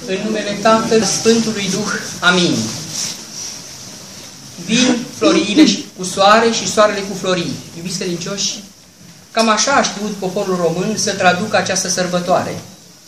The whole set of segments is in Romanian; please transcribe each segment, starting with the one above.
În numele Tatăl Sfântului Duh. Amin. Vin floriile cu soare și soarele cu florii. Iubiți credincioși, cam așa a știut poporul român să traducă această sărbătoare.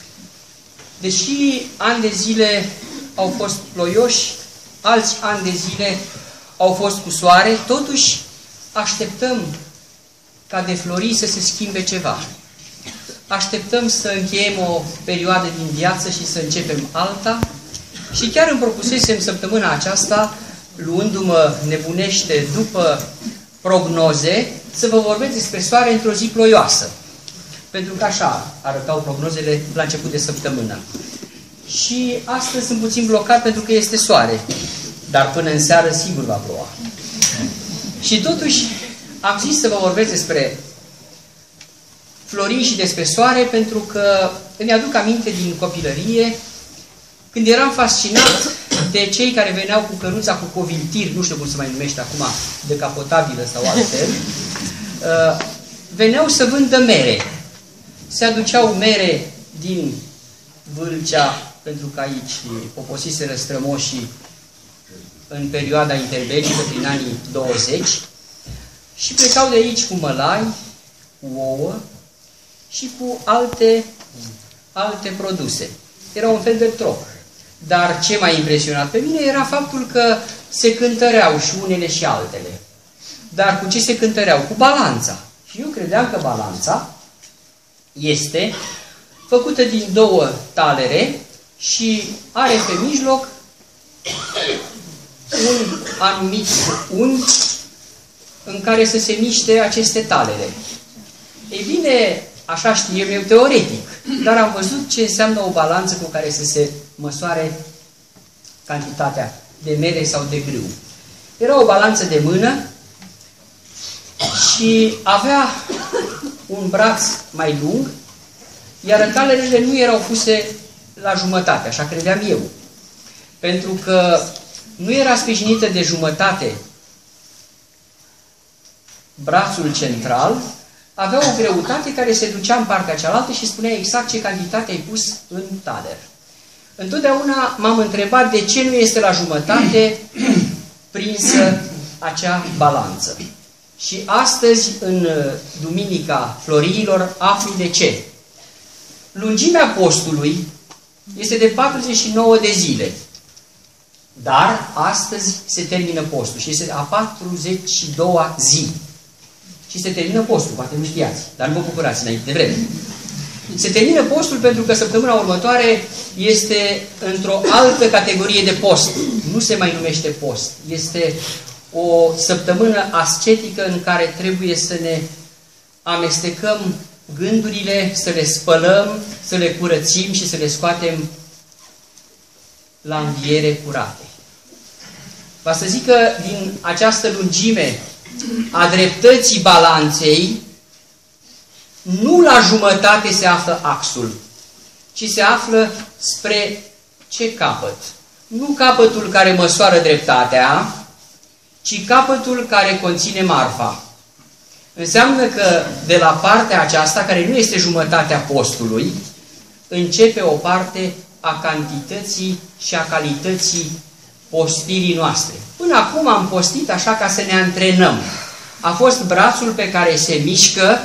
Deși ani de zile au fost ploioși, alți ani de zile au fost cu soare, totuși așteptăm ca de flori să se schimbe ceva. Așteptăm să încheiem o perioadă din viață și să începem alta. Și chiar îmi propusesem săptămâna aceasta, luându-mă nebunește după prognoze, să vă vorbesc despre soare într-o zi ploioasă. Pentru că așa arătau prognozele la început de săptămână. Și astăzi sunt puțin blocat pentru că este soare. Dar până în seară sigur va ploua. Și totuși am zis să vă vorbesc despre florii și despre soare, pentru că îmi aduc aminte din copilărie, când eram fascinat de cei care veneau cu căruța cu coviltiri, nu știu cum se mai numește acum, decapotabilă sau altfel, veneau să vândă mere. Se aduceau mere din Vâlcea, pentru că aici poposiseră strămoșii în perioada interbelică, prin anii 20, și plecau de aici cu mălai, cu ouă și cu alte produse. Era un fel de troc. Dar ce m-a impresionat pe mine era faptul că se cântăreau și unele și altele. Dar cu ce se cântăreau? Cu balanța. Și eu credeam că balanța este făcută din două talere și are pe mijloc un anumit unghi în care să se miște aceste talere. Ei bine, așa știu eu teoretic, dar am văzut ce înseamnă o balanță cu care să se măsoare cantitatea de mere sau de grâu. Era o balanță de mână și avea un braț mai lung, iar talerele nu erau puse la jumătate, așa credeam eu. Pentru că nu era sprijinită de jumătate brațul central, avea o greutate care se ducea în partea cealaltă și spunea exact ce cantitate ai pus în taler. Întotdeauna m-am întrebat de ce nu este la jumătate prinsă acea balanță. Și astăzi, în Duminica Floriilor, aflu de ce. Lungimea postului este de 49 de zile. Dar astăzi se termină postul și este a 42-a zi. Și se termină postul, poate nu știați, dar nu vă bucurați înainte de vreme. Se termină postul pentru că săptămâna următoare este într-o altă categorie de post. Nu se mai numește post. Este o săptămână ascetică în care trebuie să ne amestecăm gândurile, să le spălăm, să le curățim și să le scoatem la înviere curate. Va să zic că din această lungime a dreptății balanței, nu la jumătate se află axul, ci se află spre ce capăt? Nu capătul care măsoară dreptatea, ci capătul care conține marfa. Înseamnă că de la partea aceasta, care nu este jumătatea postului, începe o parte a cantității și a calității postirii noastre. Până acum am postit așa ca să ne antrenăm. A fost brațul pe care se mișcă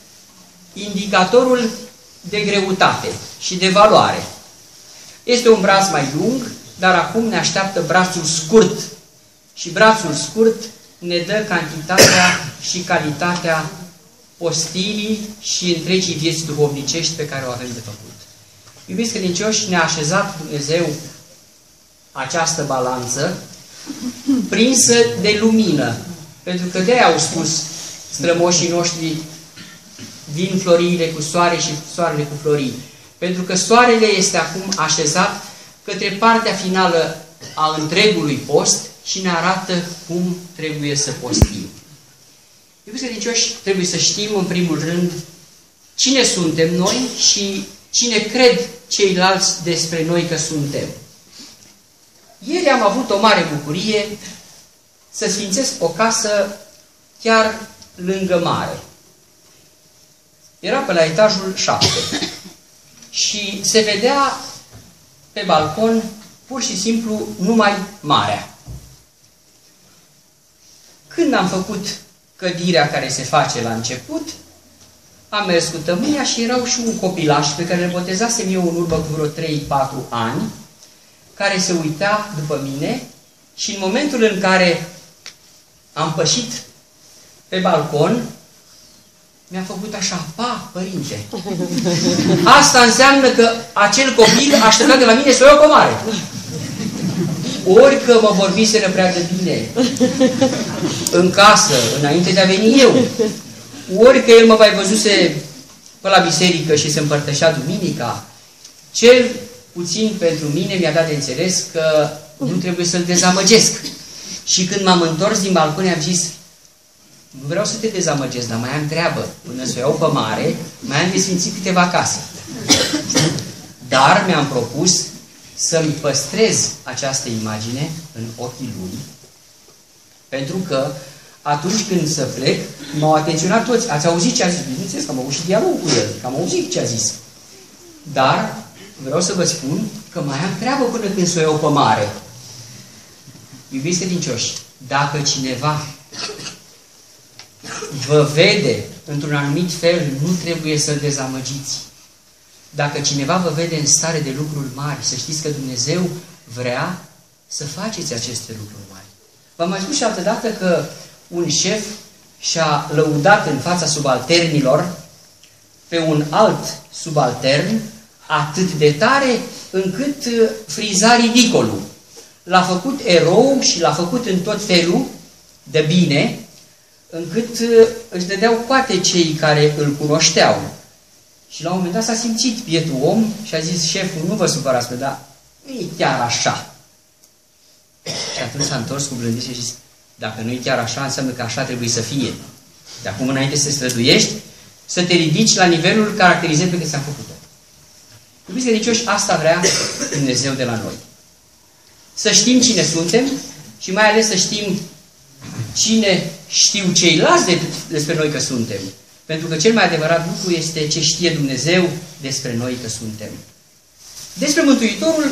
indicatorul de greutate și de valoare. Este un braț mai lung, dar acum ne așteaptă brațul scurt. Și brațul scurt ne dă cantitatea și calitatea postirii și întregii vieți duhovnicești pe care o avem de făcut. Iubiți credincioși, ne-a așezat Dumnezeu această balanță prinsă de lumină. Pentru că de-aia au spus strămoșii noștri, vin floriile cu soare și soarele cu florii. Pentru că soarele este acum așezat către partea finală a întregului post și ne arată cum trebuie să postim. Iubiți credincioși, trebuie să știm în primul rând cine suntem noi și cine cred ceilalți despre noi că suntem. Ieri am avut o mare bucurie să sfințesc o casă chiar lângă mare. Era pe la etajul 7 și se vedea pe balcon, pur și simplu, numai marea. Când am făcut cădirea care se face la început, am mers cu tămâia și erau și un copilaș pe care îl botezasem eu în urmă cu vreo 3-4 ani, care se uita după mine și în momentul în care am pășit pe balcon, mi-a făcut așa, pa, părinte. Asta înseamnă că acel copil aștepta de la mine să o iau pe mare. Ori că mă vorbiseră prea de bine în casă, înainte de a veni eu, ori că el mă mai văzuse pe la biserică și se împărtășea duminica, cel puțin pentru mine mi-a dat de înțeles că nu trebuie să-l dezamăgesc. Și când m-am întors din balcon, am zis, nu vreau să te dezamăgesc, dar mai am treabă. Până să o iau pe mare, mai am de sfințit câteva case. Dar mi-am propus să-mi păstrez această imagine în ochii lui, pentru că atunci când să plec, m-au atenționat toți. Ați auzit ce a zis? Bineînțeles că am auzit dialogul cu el, că am auzit ce a zis. Dar vreau să vă spun că mai am treabă până când să o iau pe mare. Iubiți credincioși, dacă cineva vă vede într-un anumit fel, nu trebuie să-l dezamăgiți. Dacă cineva vă vede în stare de lucruri mari, să știți că Dumnezeu vrea să faceți aceste lucruri mari. V-am mai spus și altă dată că un șef și-a lăudat în fața subalternilor pe un alt subaltern atât de tare încât friza ridicolul. L-a făcut erou și l-a făcut în tot felul de bine, încât își dădeau coate cei care îl cunoșteau. Și la un moment dat s-a simțit bietul om și a zis, șeful, nu vă supărați, dar nu e chiar așa. Și atunci s-a întors cu blândețe și a zis, dacă nu e chiar așa, înseamnă că așa trebuie să fie. De acum înainte să te străduiești, să te ridici la nivelul caracterizării pe care ți-am făcut-o. Iubiți credincioși, asta vrea Dumnezeu de la noi. Să știm cine suntem și mai ales să știm cine știu ceilalți despre noi că suntem. Pentru că cel mai adevărat lucru este ce știe Dumnezeu despre noi că suntem. Despre Mântuitorul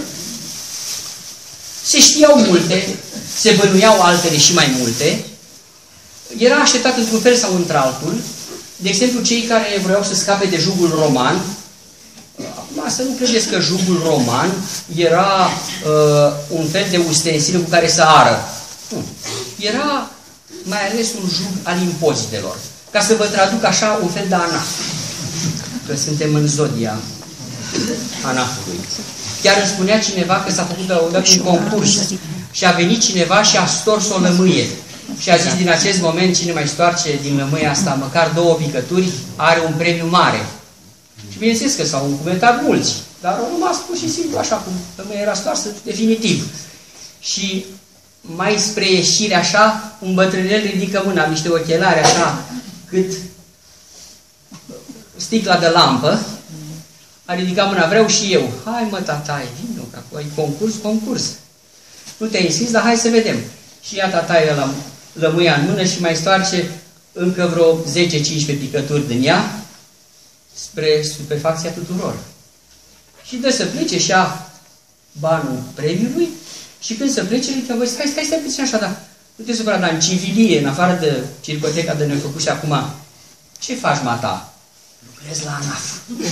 se știau multe, se bănuiau altele și mai multe. Era așteptat într-un fel sau într-altul. De exemplu, cei care vreau să scape de jugul roman. Acum să nu credeți că jugul roman era un fel de ustensil cu care să ară. Nu. Era mai ales un jug al impozitelor. Ca să vă traduc așa, un fel de anaf. Că suntem în zodia anafului. Chiar îmi spunea cineva că s-a făcut la un concurs și a venit cineva și a stors o lămâie. Și a zis, din acest moment, cine mai stoarce din lămâia asta măcar 2 picături, are un premiu mare. Și bineînțeles că s-au încumetat mulți, dar au rămas pur și simplu așa, cum lămâia era stoarsă definitiv. Și mai spre ieșire așa, un bătrânel ridică mâna, niște ochelari așa, cât sticla de lampă, a ridicat mâna, vreau și eu. Hai mă, tataie, vină, că acolo e concurs. Nu te-ai înscris, dar hai să vedem. Și ia tataie la lămâia în mână și mai stoarce încă vreo 10-15 picături din ea spre superfacția tuturor. Și dă să plece și ia banul premiului și când să plece, îi zice, stai puțin așa, dar nu te supăra, dar în civilie, în afară de circoteca de ne-ai făcut și acum, ce faci, mata? Lucrez la ANAF.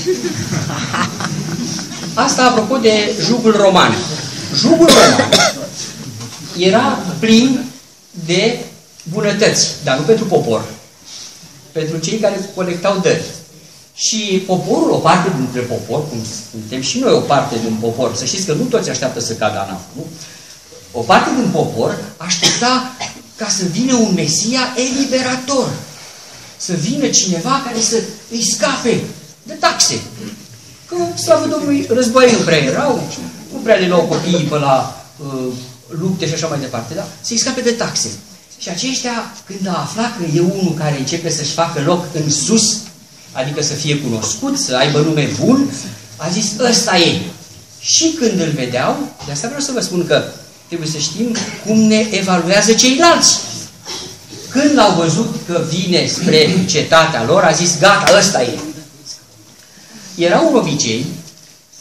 Asta apropo de jugul roman. Jugul roman era plin de bunătăți, dar nu pentru popor, pentru cei care colectau dări. Și poporul, o parte dintre popor, cum suntem și noi o parte din popor, să știți că nu toți așteaptă să cadă ANAF, nu? O parte din popor aștepta ca să vină un Mesia eliberator. Să vină cineva care să îi scape de taxe. Că, slavă Domnului, războaie nu prea erau, nu prea le luau copiii pe la lupte și așa mai departe, da? Să-i scape de taxe. Și aceștia, când a aflat că e unul care începe să-și facă loc în sus, adică să fie cunoscut, să aibă nume bun, a zis, ăsta e. Și când îl vedeau, de asta vreau să vă spun că trebuie să știm cum ne evaluează ceilalți. Când l-au văzut că vine spre cetatea lor, a zis, gata, ăsta e. Era un obicei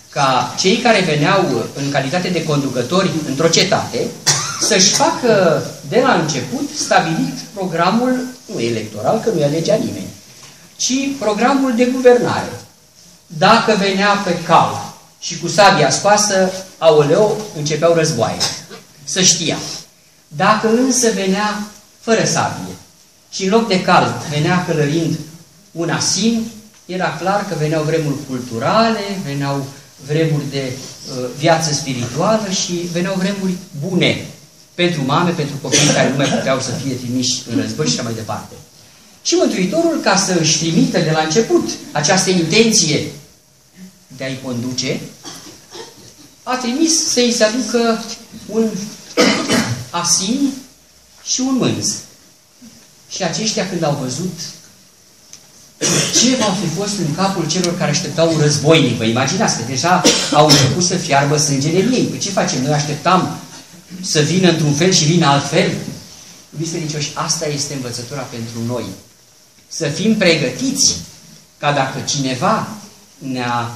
ca cei care veneau în calitate de conducători într-o cetate să-și facă de la început stabilit programul, nu electoral, că nu-i alegea nimeni, ci programul de guvernare. Dacă venea pe cal și cu sabia scoasă, aoleu, începeau războaie. Să știa. Dacă însă venea fără sabie și în loc de cal venea călărind un asin, era clar că veneau vremuri culturale, veneau vremuri de viață spirituală și veneau vremuri bune pentru mame, pentru copii care nu mai puteau să fie trimiși în război și așa mai departe. Și Mântuitorul, ca să își trimită de la început această intenție de a-i conduce, a trimis să-i se aducă un asin și un mânz. Și aceștia, când au văzut, ce va fi fost în capul celor care așteptau un războinic? Vă imaginați că deja au început să fiarbă sângele în ei. Păi ce facem? Noi așteptam să vină într-un fel și vină altfel? Iubiți credincioși, asta este învățătura pentru noi. Să fim pregătiți ca dacă cineva ne-a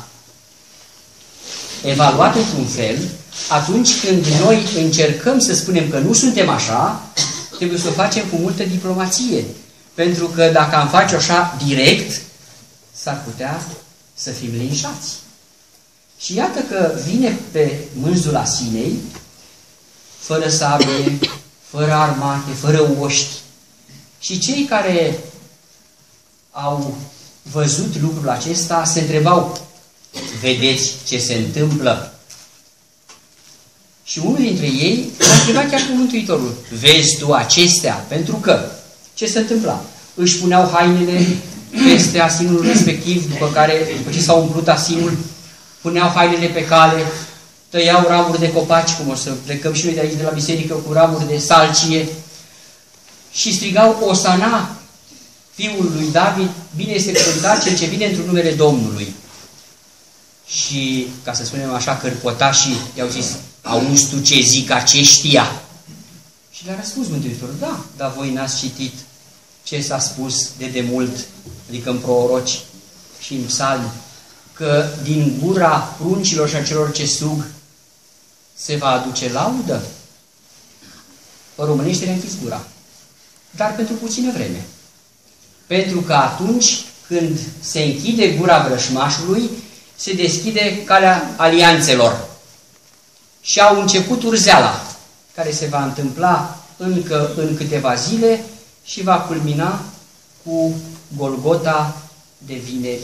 evaluat într-un fel, atunci când noi încercăm să spunem că nu suntem așa, trebuie să o facem cu multă diplomație. Pentru că dacă am face așa direct, s-ar putea să fim linșați. Și iată că vine pe mânzul asinei, fără sabie, fără armate, fără oști. Și cei care au văzut lucrul acesta se întrebau, vedeți ce se întâmplă? Și unul dintre ei a întrebat chiar cu Mântuitorul, vezi tu acestea? Pentru că, ce se întâmpla? Își puneau hainele peste asinul respectiv, după ce s-au umplut asinul, puneau hainele pe cale, tăiau ramuri de copaci, cum o să plecăm și noi de aici de la biserică, cu ramuri de salcie, și strigau, Osana, fiul lui David, bine este cuvântat cel ce vine într-un numele Domnului. Și, ca să spunem așa, cărpotașii i-au zis, auzi tu ce zic aceștia? Și le-a răspuns Mântuitorul, da, dar voi n-ați citit ce s-a spus de demult, adică în proroci și în psalmi, că din gura pruncilor și a celor ce sug se va aduce laudă? Românește le-a închis gura, dar pentru puțină vreme. Pentru că atunci când se închide gura vrășmașului, se deschide calea alianțelor. Și au început urzeala, care se va întâmpla încă în câteva zile și va culmina cu Golgota de vineri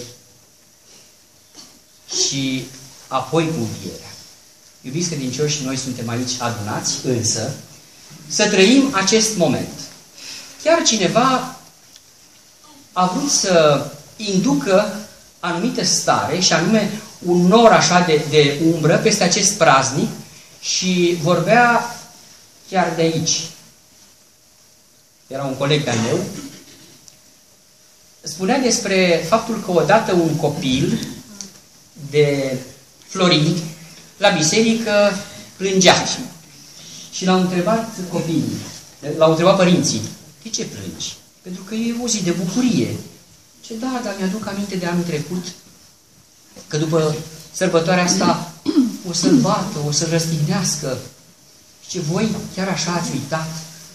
și apoi cu învierea. Iubiți credincioși, noi suntem aici adunați, însă să trăim acest moment. Chiar cineva a vrut să inducă anumită stare, și anume un nor așa de umbră peste acest praznic, și vorbea chiar de aici. Era un coleg de-al meu, spunea despre faptul că odată un copil de Florin la biserică plângea. Și l-au întrebat copiii, l-au întrebat părinții, de ce plângi? Pentru că e o zi de bucurie. Ce da, dar mi-aduc aminte de anul trecut, că după sărbătoarea asta o să-l bată, o să-l răstignească. Și ce voi chiar așa ați uitat?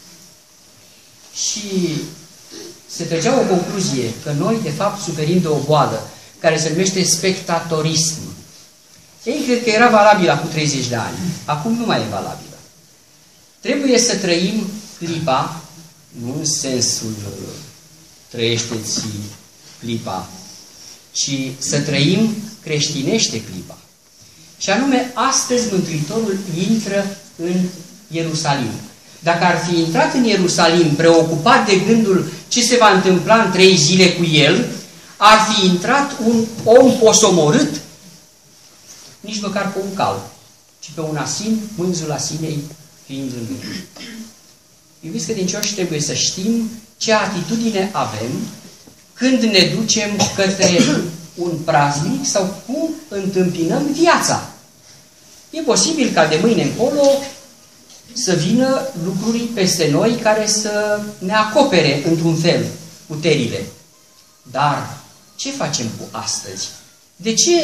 Și se trăgea o concluzie că noi, de fapt, suferim de o boală care se numește spectatorism. Ei cred că era valabilă acum 30 de ani. Acum nu mai e valabilă. Trebuie să trăim clipa, nu în sensul trăiește-ți clipa, ci să trăim creștinește clipa. Și anume, astăzi Mântuitorul intră în Ierusalim. Dacă ar fi intrat în Ierusalim preocupat de gândul ce se va întâmpla în 3 zile cu el, ar fi intrat un om posomorât, nici măcar pe un cal, ci pe un asin, mânzul asinei fiind în mână. Iubiți credincioși, trebuie să știm ce atitudine avem când ne ducem către un praznic sau cum întâmpinăm viața. E posibil ca de mâine încolo să vină lucruri peste noi care să ne acopere într-un fel puterile. Dar ce facem cu astăzi? De ce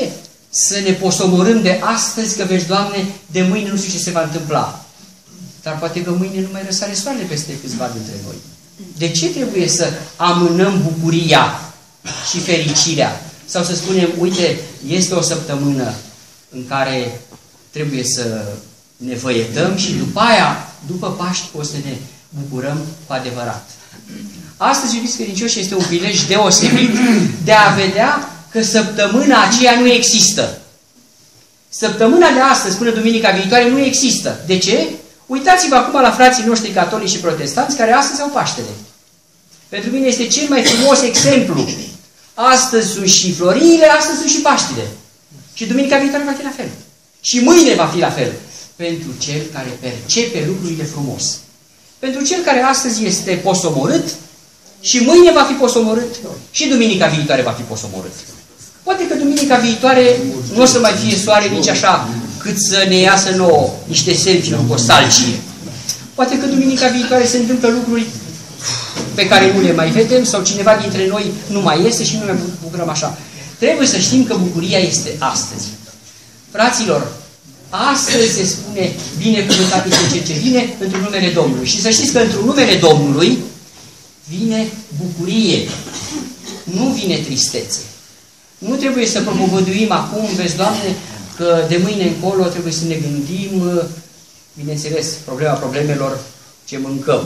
să ne posomorâm de astăzi, că vezi, Doamne, de mâine nu știu ce se va întâmpla. Dar poate că mâine nu mai răsare soarele peste câțiva dintre noi. De ce trebuie să amânăm bucuria și fericirea? Sau să spunem, uite, este o săptămână în care trebuie să ne văietăm și după aia, după Paști, o să ne bucurăm cu adevărat. Astăzi, iubiți credincioși, este un prilej deosebit de a vedea că săptămâna aceea nu există. Săptămâna de astăzi până duminica viitoare nu există. De ce? Uitați-vă acum la frații noștri catolici și protestanți care astăzi au Paștele. Pentru mine este cel mai frumos exemplu. Astăzi sunt și floriile, astăzi sunt și Paștile. Și duminica viitoare va fi la fel. Și mâine va fi la fel. Pentru cel care percepe lucrurile frumos. Pentru cel care astăzi este posomorât și mâine va fi posomorât și duminica viitoare va fi posomorât. Poate că duminica viitoare nu o să mai fie soare nici așa cât să ne iasă nouă niște selfie-uri cu o salcie. Poate că duminica viitoare se întâmplă lucruri pe care nu le mai vedem sau cineva dintre noi nu mai este și nu ne bucurăm așa. Trebuie să știm că bucuria este astăzi. Fraților, astăzi se spune binecuvântat este cel ce vine într-un numele Domnului. Și să știți că într-un numele Domnului vine bucurie, nu vine tristețe. Nu trebuie să propovăduim acum, vezi, Doamne, că de mâine încolo trebuie să ne gândim, bineînțeles, problema problemelor, ce mâncăm,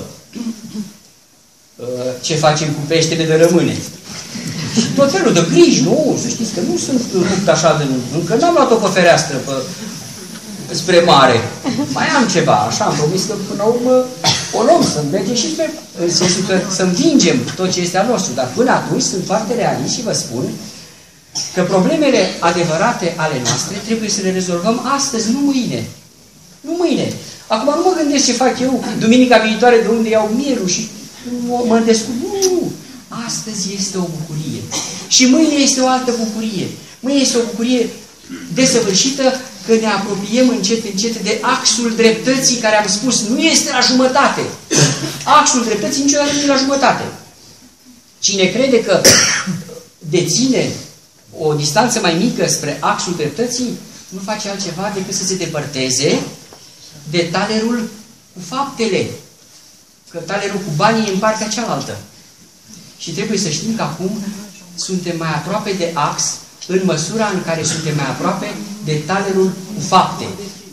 ce facem cu peștele de rămâne. Și tot felul de griji, nu, să știți că nu sunt rupt așa de... Încă n-am luat-o pe fereastră, spre mare. Mai am ceva, așa, am promis că până la urmă o luăm, să mergem și spre... În sensul că să învingem tot ce este al nostru. Dar până atunci sunt foarte realist și vă spun că problemele adevărate ale noastre trebuie să le rezolvăm astăzi, nu mâine. Nu mâine. Acum nu mă gândesc ce fac eu duminica viitoare, de unde iau mielul și mă descurc. Nu! Astăzi este o bucurie. Și mâine este o altă bucurie. Mâine este o bucurie desăvârșită că ne apropiem încet, încet de axul dreptății care am spus nu este la jumătate. Axul dreptății niciodată nu e la jumătate. Cine crede că deține o distanță mai mică spre axul dreptății, nu face altceva decât să se depărteze de talerul cu faptele. Că talerul cu banii e în partea cealaltă. Și trebuie să știm că acum suntem mai aproape de ax în măsura în care suntem mai aproape de talerul cu fapte.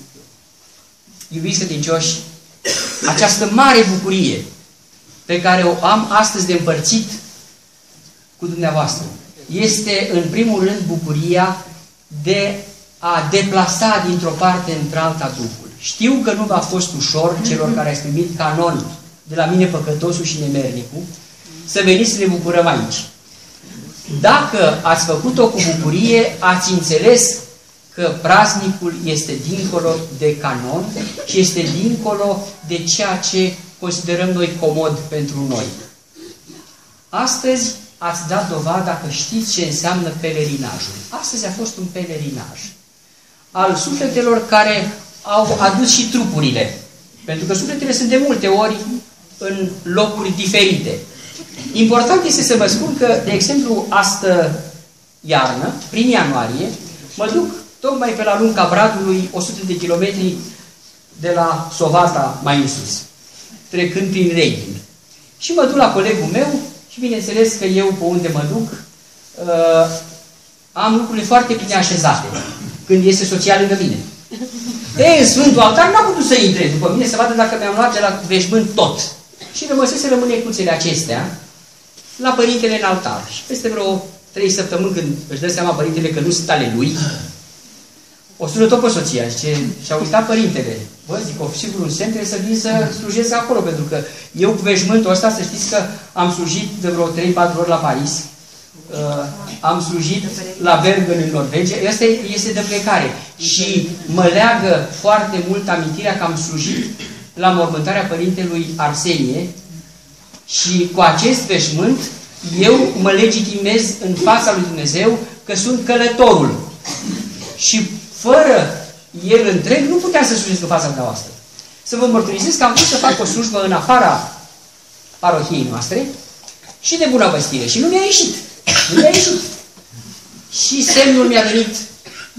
Iubiți credincioși, această mare bucurie pe care o am astăzi de împărțit cu dumneavoastră este, în primul rând, bucuria de a deplasa dintr-o parte într-alta Duhul. Știu că nu v-a fost ușor celor care ați primit canon de la mine, păcătosul și nemernicul, să veniți să ne bucurăm aici. Dacă ați făcut-o cu bucurie, ați înțeles că praznicul este dincolo de canon și este dincolo de ceea ce considerăm noi comod pentru noi. Astăzi ați dat dovada că știți ce înseamnă pelerinajul. Astăzi a fost un pelerinaj al sufletelor care au adus și trupurile. Pentru că sufletele sunt de multe ori în locuri diferite. Important este să vă spun că, de exemplu, astă iarnă, prin ianuarie, mă duc tocmai pe la lunga Bradului, 100 de kilometri de la Sovata mai în sus, trecând prin Reghin. Și mă duc la colegul meu și bineînțeles că eu, pe unde mă duc, am lucrurile foarte bine așezate, când este soția lângă mine. În Sfântul Altar n-am putut să intre după mine să vadă dacă mi-am luat de la veșmânt tot. Și rămăseseră mânecuțele acestea la părintele în altar. Și peste vreo 3 săptămâni, când își dă seama părintele că nu sunt ale lui, o sună tot pe soția. Zice, și-a uitat părintele. Bă, zic, sigur, un semn trebuie să vin să slujesc acolo, pentru că eu cu veșmântul ăsta, să știți că am slujit de vreo 3-4 ori la Paris, am slujit la Bergen în Norvegia, asta este de plecare. Și mă leagă foarte mult amintirea că am slujit la mormântarea părintelui Arsenie și cu acest veșmânt eu mă legitimez în fața lui Dumnezeu că sunt călătorul. Și fără el întreg nu puteam să slujesc în fața dumneavoastră. Să vă mărturisesc că am vrut să fac o slujbă în afara parohiei noastre și de bunăvăstire. Și nu mi-a ieșit. Nu mi-a ieșit. Și semnul mi-a venit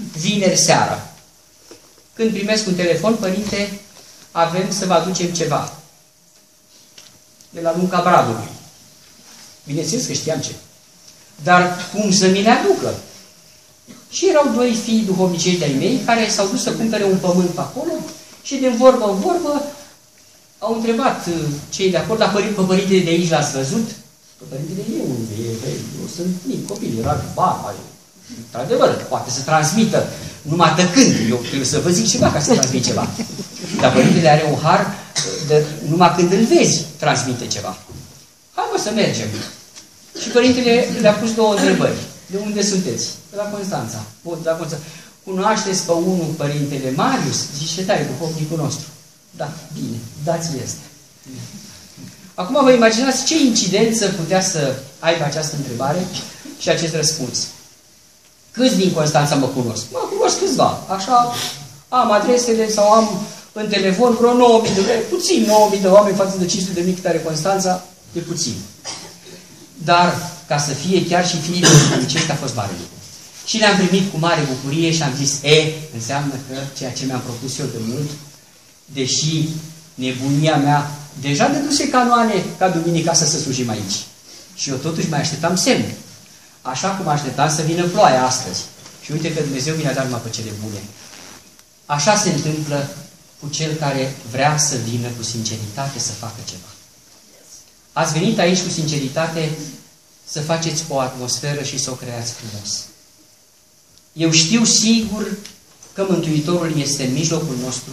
vineri seara. Când primesc un telefon, părinte, avem să vă aducem ceva. De la Lunca Bradului. Bineînțeles că știam ce. Dar cum să mi le aducă? Și erau doi fii duhovnicei de-ai mei care s-au dus să cumpere un pământ pe acolo și din vorbă în vorbă au întrebat cei de acolo, dar pe părintele de aici l-ați văzut? Pe părintele e unde e? Eu sunt mic copil, era barba. Într-adevăr, poate să transmită numai tăcând. Eu trebuie să vă zic ceva ca să transmit ceva. Dar părintele are un har de numai când îl vezi, transmite ceva. Hai mă să mergem. Și părintele le-a pus două întrebări. De unde sunteți? De la Constanța. Bun, de la Constanța. Cunoașteți pe unul părintele Marius? Zice, tare, duhovnicul nostru. Da, bine, dați-i asta. Acum vă imaginați ce incidență putea să aibă această întrebare și acest răspuns. Câți din Constanța mă cunosc? Mă cunosc câțiva. Așa am adresele sau am în telefon vreo 9.000 de oameni. Puțin 9.000 de oameni față de 500.000 cât are Constanța, e puțin. Dar ca să fie chiar și fiii duhovnicești a fost mare lucru. Și le-am primit cu mare bucurie și am zis, înseamnă că ceea ce mi-am propus eu de mult, deși nebunia mea deja dăduse canoane ca duminica să se slujim aici. Și eu totuși mai așteptam semn. Așa cum așteptam să vină ploaia astăzi. Și uite că Dumnezeu mi-a dat numai pe cele bune. Așa se întâmplă cu cel care vrea să vină cu sinceritate să facă ceva. Ați venit aici cu sinceritate să faceți o atmosferă și să o creați frumos. Eu știu sigur că Mântuitorul este în mijlocul nostru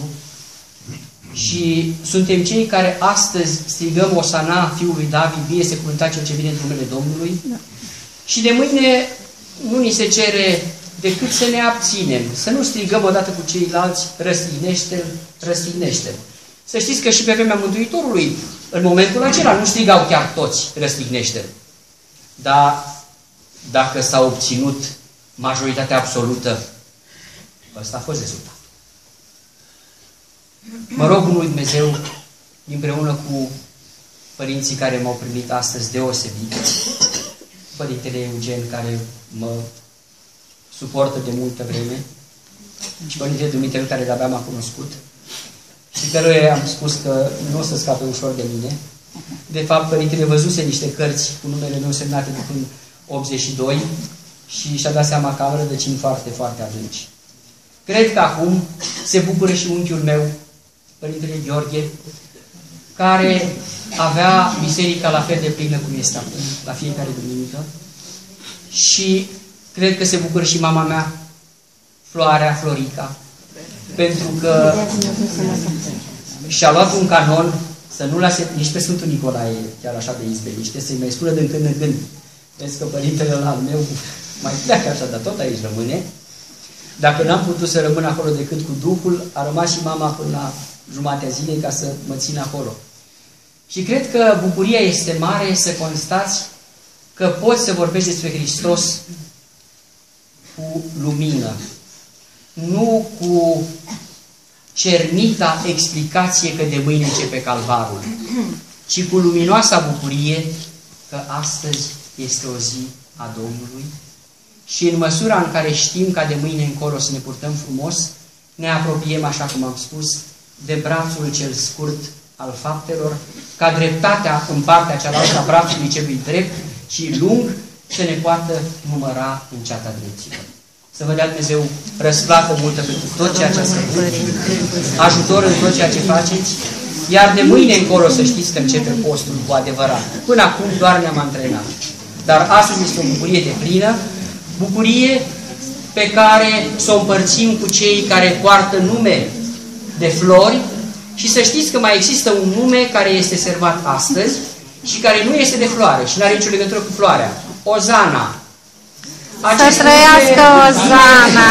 și suntem cei care astăzi strigăm Osana Fiului David, bine este cuvântat cel ce vine în numele Domnului. Da. Și de mâine nu ni se cere decât să ne abținem, să nu strigăm odată cu ceilalți, răstignește-l, răstignește-l. Să știți că și pe vremea Mântuitorului, în momentul acela, nu strigau chiar toți, răstignește-l. Dar dacă s-a obținut majoritatea absolută, ăsta a fost rezultat. Mă rog bunul Dumnezeu, împreună cu părinții care m-au primit astăzi deosebit, Părintele Eugen, care mă suportă de multă vreme, și Părintele Dumitru, care de-abia m-a cunoscut, și căruia am spus că nu o să scape ușor de mine. De fapt, Părintele văzuse niște cărți cu numele meu semnate de până 82 și și-a dat seama că am rădăcini foarte, foarte adânci. Cred că acum se bucură și unchiul meu, Părintele Gheorghe, care avea biserica la fel de plină cum este acum, la fiecare duminică. Și cred că se bucură și mama mea, Floarea, Florica, pentru că și-a luat un canon să nu lase nici pe Sfântul Nicolae chiar așa de izbeliște, să-i mai spună din când în când. Vezi că părintele ăla al meu mai pleacă așa, dar tot aici rămâne. Dacă n-am putut să rămân acolo decât cu Duhul, a rămas și mama până la jumatea zilei ca să mă țin acolo. Și cred că bucuria este mare să constați că poți să vorbești despre Hristos cu lumină, nu cu cernita explicație că de mâine începe Calvarul, ci cu luminoasa bucurie că astăzi este o zi a Domnului și în măsura în care știm ca de mâine încolo să ne purtăm frumos, ne apropiem, așa cum am spus, de brațul cel scurt al faptelor, ca dreptatea în partea cealaltă a brațului celui drept și lung să ne poată număra în ceata drepților. Să vă dea Dumnezeu răsplată multă pentru tot ceea ce ați făcut, ajutor în tot ceea ce faceți, iar de mâine încolo să știți că începe postul cu adevărat. Până acum doar ne-am antrenat. Dar astăzi este o bucurie de plină, bucurie pe care să o împărțim cu cei care poartă nume de flori și să știți că mai există un nume care este servat astăzi și care nu este de floare și nu are nicio legătură cu floarea. Ozana. Să trăiască Ozana!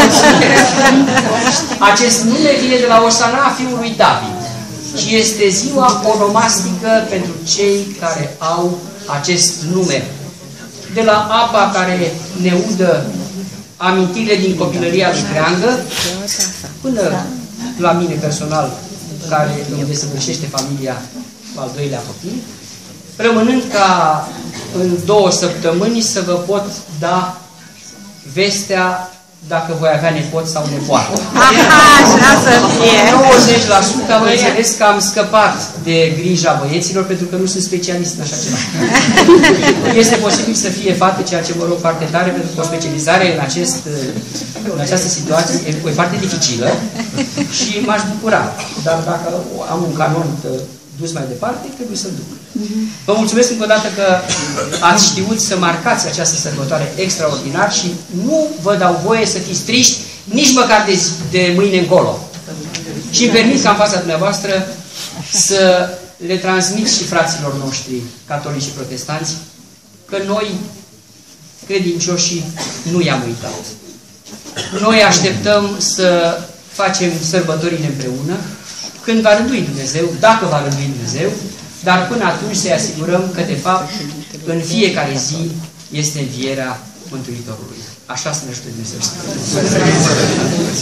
Acest nume vine de la Osana fiului David și este ziua onomastică pentru cei care au acest nume. De la apa care ne udă amintirile din copilăria lui Creangă, până la mine personal, care îmi desăvârșește familia cu al doilea copil, rămânând ca în 2 săptămâni să vă pot da vestea dacă voi avea nepot sau nepoată. Aha, așa să fie. 90% am înțeles că am scăpat de grija băieților pentru că nu sunt specialist în așa ceva. Este posibil să fie fată, ceea ce mă rog foarte tare, pentru că o specializare în această situație e foarte dificilă și m-aș bucura. Dar dacă am un canon dus mai departe, trebuie să-l duc. Vă mulțumesc încă o dată că ați știut să marcați această sărbătoare extraordinar și nu vă dau voie să fiți triști nici măcar de mâine încolo. Și îmi permit ca în fața dumneavoastră să le transmit și fraților noștri, catolici și protestanți, că noi, credincioșii, nu i-am uitat. Noi așteptăm să facem sărbătorile împreună, când va rândui Dumnezeu, dacă va rândui Dumnezeu, dar până atunci să-i asigurăm că, de fapt, în fiecare zi este învierea Mântuitorului. Așa să ne ajute Dumnezeu.